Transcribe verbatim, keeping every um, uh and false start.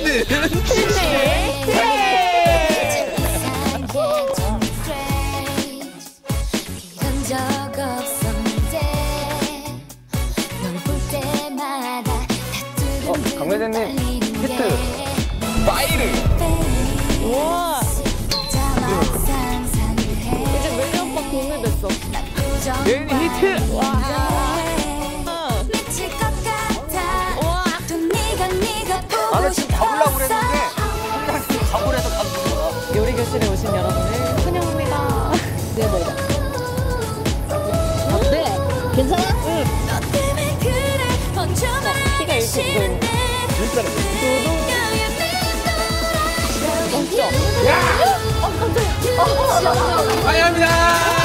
우리는 신네 이런 적 없었는데 널 볼 때마다 어, 강매대님 히트 파이를 우와 이제 멜리 오빠 공유됐어. 예은이 히트 와 미칠 것 같아 우와 또 네가 네가 보고 나는 지금 잡으려고 싶었어. 그랬는데 혼자 잡으래서 잡는 거야. 요리 교실에 오신 여러분을 환영합니다. 네 먹자. 어때? 괜찮아? 응. 너 때문에 그래 먼저 말하기 싫은데 진짜로. 너의 빈도라 야! 어 깜짝이야. 어, 어, 어, 어. 환영합니다.